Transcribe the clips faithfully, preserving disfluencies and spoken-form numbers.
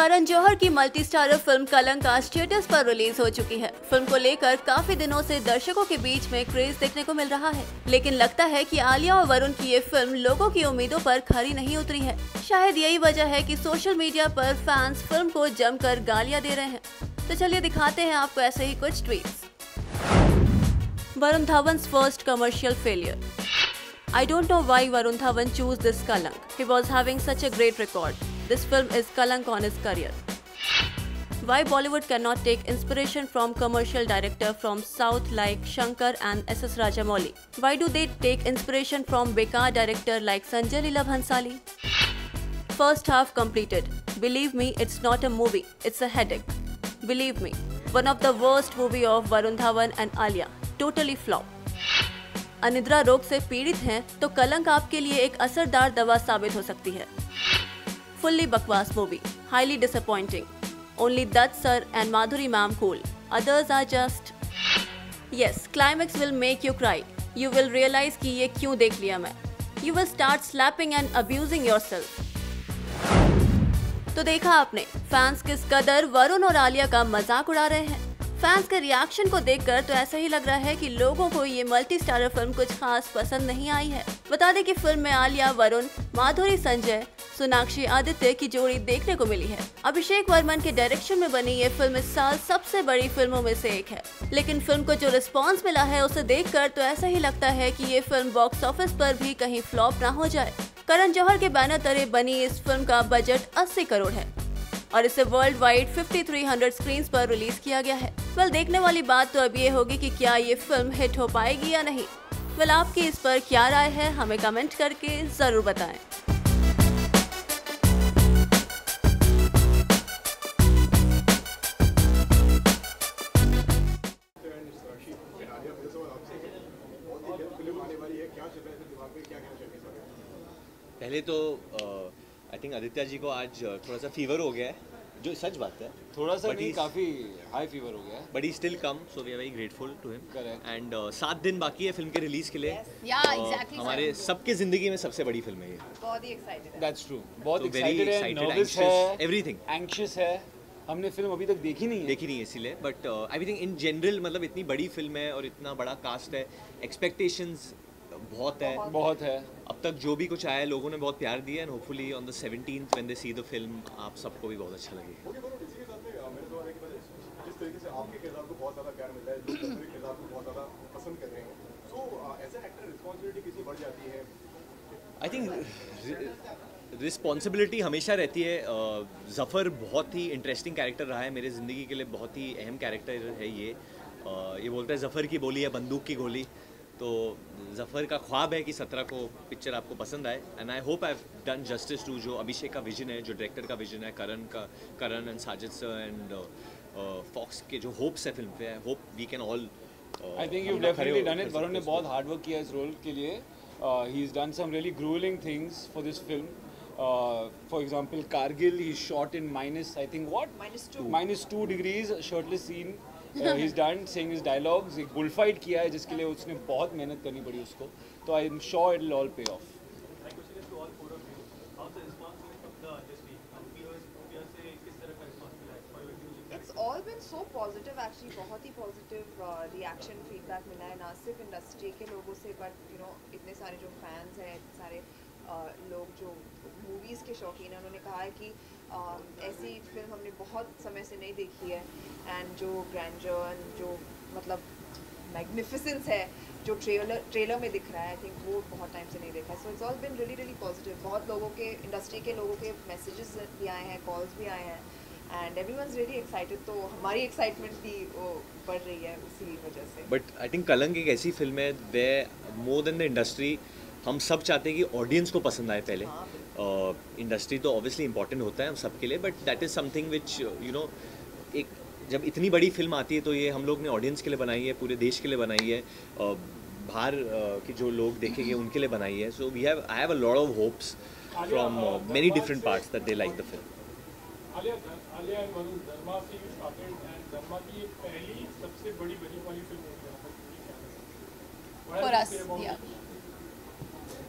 करण जौहर की multi starrer film कलंक आज थिएटर्स पर रिलीज हो चुकी है। फिल्म को लेकर काफी दिनों से दर्शकों के बीच में क्रेज देखने को मिल रहा है, लेकिन लगता है कि आलिया और वरुण की ये फिल्म लोगों की उम्मीदों पर खरी नहीं उतरी है। शायद यही वजह है कि सोशल मीडिया पर फैंस फिल्म को जमकर गालियां दे रहे हैं। तो चलिए दिखाते हैं आपको ऐसे ही कुछ tweets. Varun Dhawan's first commercial failure. I don't know why Varun Dhawan chose this Kalank. He was having such a great record. This film is Kalank on his career. Why Bollywood cannot take inspiration from commercial director from South like Shankar and S S Rajamouli? Why do they take inspiration from Bekar director like Sanjay Leela Bhansali? First half completed. Believe me, it's not a movie. It's a headache. Believe me, one of the worst movie of Varun Dhawan and Alia. Totally flop. अनिद्रा रोग से पीड़ित हैं तो कलंक आपके लिए एक असरदार दवा साबित हो सकती है। फुल्ली बकवास movie, highly disappointing. Only Dutt sir and Madhuri ma'am cool, others are just. Yes, climax will make you cry. You will realize कि ये क्यों देख लिया मैं। You will start slapping and abusing yourself. तो देखा आपने, फैंस किस कदर वरुण और आलिया का मजाक उड़ा रहे हैं। फैंस के रिएक्शन को देखकर तो ऐसा ही लग रहा है कि लोगों को ये मल्टी स्टारर फिल्म कुछ खास पसंद नहीं आई है। बता दें कि फिल्म में आलिया, वरुण, माधुरी, संजय, सोनाक्षी, आदित्य की जोड़ी देखने को मिली है। अभिषेक वर्मन के डायरेक्शन में बनी ये फिल्म इस साल सबसे बड़ी फिल्मों में से एक है, लेकिन फिल्म को जो रिस्पॉन्स मिला है उसे देखकर तो ऐसा ही लगता है कि ये फिल्म बॉक्स ऑफिस पर भी कहीं फ्लॉप ना हो जाए। करण जौहर के बैनर तले बनी इस फिल्म का बजट अस्सी करोड़ है और इसे world wide fifty three hundred screens पर रिलीज किया गया है। वेल, देखने वाली बात तो अब ये होगी कि क्या ये फिल्म हिट हो पाएगी या नहीं। वेल, आपकी इस पर क्या राय है, हमें कमेंट करके जरूर बताएं। पहले तो आई थिंक आदित्य जी को आज थोड़ा सा फीवर हो गया है, जो सच बात है। थोड़ा सा नहीं, काफी हाई फीवर हो गया है, but he still come, so we are very grateful to him. Correct. And सात दिन बाकी है फिल्म के रिलीज के लिए। yeah, uh, exactly, हमारे सबके जिंदगी में सबसे बड़ी फिल्म है ये। बहुत ही एक्साइटेड है। दैट्स ट्रू, बहुत So एक्साइटेड very है, excited, नर्वस anxious, है, everything. एंग्शियस है। हमने फिल्म अभी तक देखी नहीं है देखी नहीं है इसीलिए, but I think in general मतलब इतनी बड़ी फिल्म है और इतना बड़ा कास्ट है, एक्सपेक्टेशंस बहुत है बहुत है। अब तक जो भी कुछ आया है लोगों ने बहुत प्यार दिया, and hopefully on the seventeenth when they see the film आप सबको भी बहुत अच्छा लगेगा। जिस तरीके से आपके किरदार को बहुत ज़्यादा प्यार मिलता है, जो दूसरे किरदार को बहुत ज़्यादा पसंद कर रहे हैं, so as an actor responsibility कितनी बढ़ जाती है? आई थिंक रिस्पॉन्सिबिलिटी हमेशा रहती है। ज़फ़र बहुत ही इंटरेस्टिंग कैरेक्टर रहा है मेरे ज़िंदगी के लिए, बहुत ही अहम कैरेक्टर है ये। ये बोलता है ज़फ़र की बोली है बंदूक की गोली, तो ज़फ़र का ख्वाब है कि सत्रह को पिक्चर आपको पसंद आए, and I hope I have done justice to जो अभिषेक का विजन है, जो डायरेक्टर का विजन है, करण का Karan and Sajid sir and Fox के जो होप्स है फिल्म पे। I hope we can all I think you definitely done it. Varun ने बहुत हार्ड वर्क किया इस रोल के लिए। He is done some really gruelling things for this film. For example Kargil he shot in minus I think what minus two minus two degrees shirtless scene he is done saying his dialogues. एक bull fight किया है जिसके लिए उसने बहुत मेहनत करनी पड़ी उसको, तो I am sure it will all pay off. It's all been so positive actually, बहुत ही पॉजिटिव रिएक्शन फीडबैक मिला है, ना सिर्फ इंडस्ट्री के लोगों से बट यू नो इतने सारे जो फैंस हैं, इतने सारे uh, लोग जो मूवीज़ के शौकीन हैं, उन्होंने कहा है कि uh, ऐसी फिल्म हमने बहुत समय से नहीं देखी है, एंड जो ग्रैंडर, जो मतलब मैग्निफिसेंस है जो ट्रेलर ट्रेलर में दिख रहा है, आई थिंक वो बहुत टाइम से नहीं देखा है। So it's all been really really positive. बहुत लोगों के, इंडस्ट्री के लोगों के मैसेजेस भी आए हैं, कॉल्स भी आए हैं, एंड एवरीवनस रियली एक्साइटेड। तो हमारी एक्साइटमेंट भी वो बढ़ रही है उसी वजह से। बट आई थिंक कलंक एक ऐसी फिल्म है way more than the industry हम सब चाहते हैं कि ऑडियंस को पसंद आए पहले। इंडस्ट्री uh, तो ऑब्वियसली इंपॉर्टेंट होता है हम सब के लिए, but that is something which you know, एक जब इतनी बड़ी फिल्म आती है तो ये हम लोग ने ऑडियंस के लिए बनाई है, पूरे देश के लिए बनाई है, uh, बाहर uh, के जो लोग देखेंगे उनके लिए बनाई है। So we have I have a lot of hopes from many different parts that they like the film. Alia Alia and Varun, Dharma से यू स्टार्टेड एंड धर्मा की पहली सबसे बड़ी बजट वाली फिल्म होगी for us, yeah.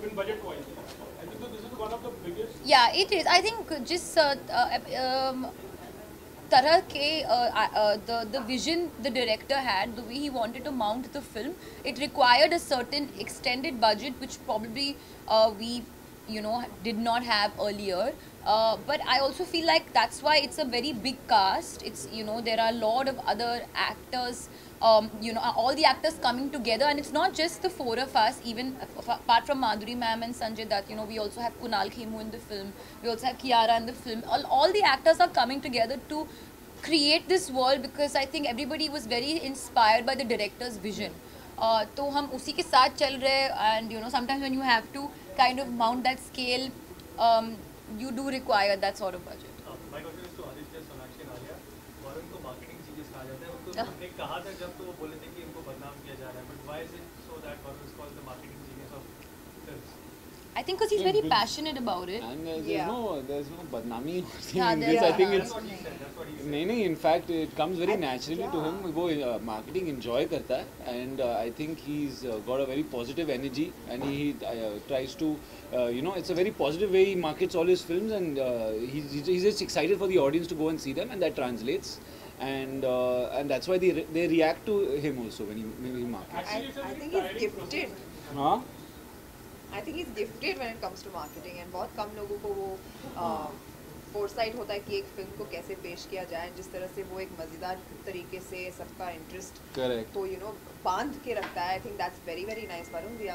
even budget wise. I think so this is one of the biggest. Yeah, it is. I think just uh, uh, um, तरह के uh, uh, the the vision the director had, the way he wanted to mount the film, it required a certain extended budget which probably uh, we you know did not have earlier. Uh, but I also feel like that's why it's a very big cast. It's you know there are a lot of other actors. Um, you know all the actors coming together, and it's not just the four of us. Even apart from Madhuri ma'am and Sanjay Dutt, you know we also have Kunal Khemu in the film. We also have Kiara in the film. All, all the actors are coming together to create this world because I think everybody was very inspired by the director's vision. Uh, तो हम उसी के साथ चल रहे and you know sometimes when you have to kind of mount that scale, um, you do require that sort of budget. Uh, my question is to Aditya, Sonakshi and Alia. Varun को marketing genius कहा जाता है. उनको हमने कहा था जब तो वो बोले थे कि इनको बदनाम किया जा रहा है. But why is it so that Varun is called the marketing genius of films? I think because he's very passionate about it. And uh, there's Yeah. no there's no badnami thing Yeah, in there- this. I think yeah. it's That's what he said. That's what he said. नहीं नहीं in fact it comes very I- naturally to yeah. him. वो uh, marketing enjoy करता है and uh, I think he's uh, got a very positive energy and he uh, tries to uh, you know it's a very positive way he markets all his films and uh, he's, he's just excited for the audience to go and see them and that translates and uh, and that's why they re- they react to him also when he when he markets. I, Actually, it's a I very think he's tiring gifted. हाँ I think he's gifted when it comes to marketing and बहुत कम लोगों को वो foresight होता है कि एक film को कैसे पेश किया जाए जिस तरह से वो एक मज़ेदार तरीके से सबका इंटरेस्ट correct. तो यू नो बांध के रखता है. I think that's very very nice. Varun, we are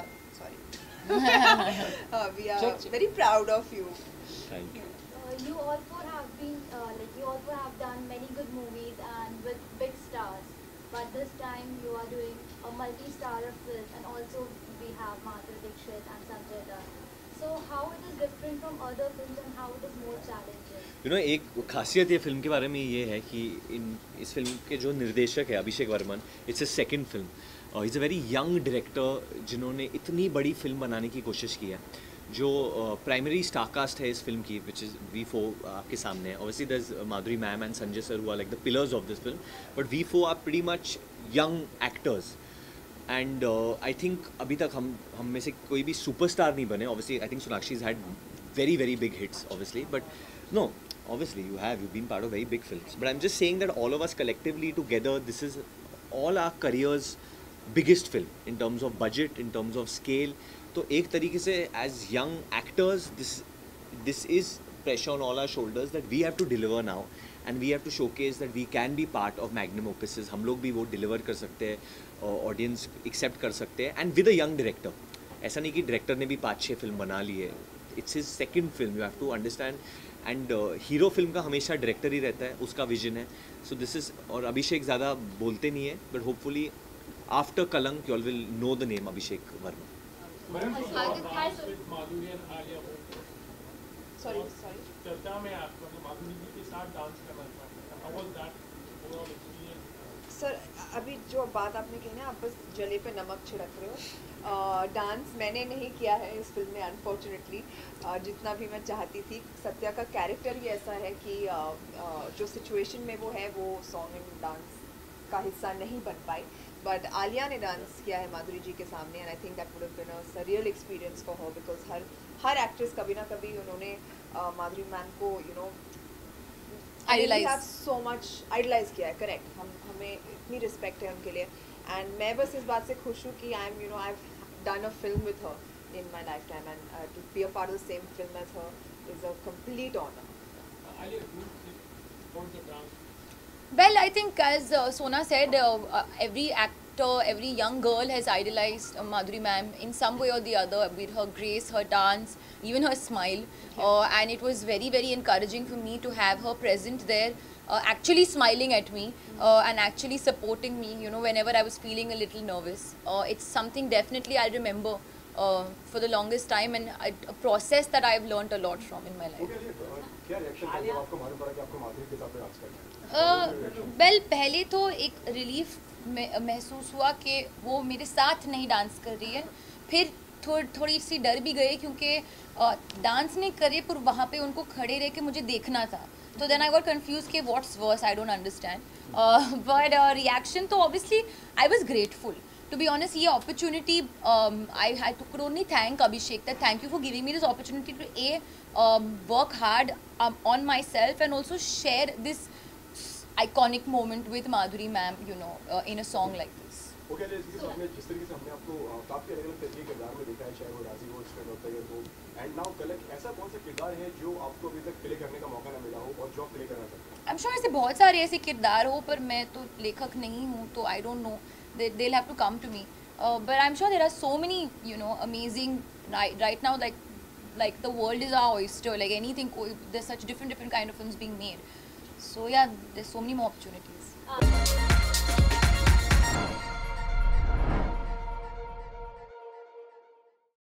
sorry we are very proud of you. Thank you. Uh, you also have been uh, like you also have done many good movies and with big stars, but this time you are doing a multi-starrer film and also we have Madhuri Dixit and Sanjay Dutt. So how it is different from other films and how it is more challenging? You know एक खासियत ये film के बारे में ये है कि इन इस फिल्म के जो निर्देशक है Abhishek Varman, it's a second film. Is a very young director जिन्होंने इतनी बड़ी फिल्म बनाने की कोशिश की है. जो प्राइमरी स्टारकास्ट है इस फिल्म की विच इज़ वी फोर आपके सामने है. Obviously there is Madhuri ma'am and Sanjay sir who are like the pillars of this film, but we four are pretty much young actors and I think अभी तक हम हम में से कोई भी सुपरस्टार नहीं बने. Obviously I think Sonakshi has had very very big hits obviously, but no obviously you have you've been part of very big films, but I'm just saying that all of us collectively together, this is all our careers biggest film in terms of budget, in terms of scale. तो एक तरीके से as young actors this this is pressure on all our shoulders that we have to deliver now and we have to showcase that we can be part of magnum opuses. हम लोग भी वो deliver कर सकते हैं, audience accept कर सकते हैं and with a young director. ऐसा नहीं कि director ने भी पाँच छः फिल्म बना ली है. It's his second film, you have to understand. And hero film का हमेशा डायरेक्टर ही रहता है, उसका विजन है. सो दिस इज और अभिषेक ज़्यादा बोलते नहीं है, but hopefully after Kalank you all will know the name Abhishek Varma. Madhuri and Alia sorry sorry चर्चा में आप मतलब माधुरी जी के साथ डांस करना चाहते हैं. How was that overall experience? Sir अभी जो बात आपने कही ना, आप बस जले पे नमक छिड़क रहे हो. डांस मैंने नहीं किया है इस फिल्म में अनफॉर्चुनेटली, जितना भी मैं चाहती थी. सत्या का कैरेक्टर ही ऐसा है कि uh, uh, जो सिचुएशन में वो है वो सॉन्ग एंड डांस का हिस्सा नहीं बन पाई. बट आलिया ने डांस किया है माधुरी जी के सामने and I think that would have been a surreal experience for her because her her actress कभी ना कभी उन्होंने uh, माधुरी मैम को you know Idolize. So much idolize किया है. करेक्ट. हम हमें इतनी रिस्पेक्ट है उनके लिए एंड मैं बस इस बात से खुश हूँ कि I am you know I have done a film with her in my lifetime and uh, to be a part of the same film as her is a complete honor. Alia you want the dance? Well, I think as uh, Sona said, uh, uh, every actor, every young girl has idolized uh, Madhuri ma'am in some way or the other, with her grace, her dance, even her smile. Uh, and it was very, very encouraging for me to have her present there, uh, actually smiling at me uh, and actually supporting me, you know, whenever I was feeling a little nervous. Uh, it's something definitely I remember uh, for the longest time and I, a process that I've learnt a lot from in my life. क्या reaction था जब आपको मालूम पड़ा कि आपको माधुरी के साथ डांस करना है? वेल uh, well, पहले तो एक रिलीफ महसूस हुआ कि वो मेरे साथ नहीं डांस कर रही है. फिर थोड़ थोड़ी सी डर भी गई क्योंकि डांस नहीं करे पर वहाँ पे उनको खड़े रह के मुझे देखना था. तो देन आई गॉट कन्फ्यूज कि what's worse, I don't understand. But reaction तो obviously I was grateful to be honest, ये opportunity, um, I had to could only thank Abhishek that thank you for giving me this opportunity to a um, work hard um, on myself and also share this iconic moment with Madhuri ma'am, you know, uh, in a song like this. Okay okay, जिस हमने जिस तरीके से हमने आपको काफ़ी अलग अलग तरीके के किरदार में देखा है, चाहे वो राजी हो, स्ट्रेट होता है हो, एंड नाउ कलक, ऐसा कौन सा किरदार है जो आपको अभी तक प्ले करने का मौका ना मिला हो और जो आप प्ले करना चाहते हैं? I'm sure ऐसे बहुत सारे ऐसे किरदार हो, पर मैं तो लेखक नहीं हूँ, तो I don't know. They they'll have to come to me. Uh, but I'm sure there are so many, you know, amazing right right now. Like like the world is our oyster. Like anything, there's such different different kind of films being made. So yeah, there's so many more opportunities. Uh,